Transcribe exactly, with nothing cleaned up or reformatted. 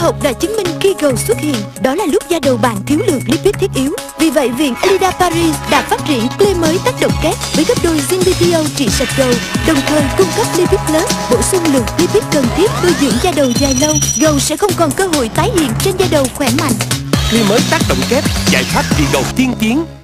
học đã chứng minh khi G xuất hiện, đó là lúc da đầu bạn thiếu lượng lipid thiết yếu. Vì vậy, Viện Alida Paris đã phát triển clay mới tác động kép với gấp đôi Zin bê tê o trị sạch đầu, đồng thời cung cấp Lipid Plus, bổ sung lượng lipid cần thiết nuôi dưỡng da đầu dài lâu. G sẽ không còn cơ hội tái hiện trên da đầu khỏe mạnh. Clay mới tác động kép, giải pháp trị gầu tiên tiến.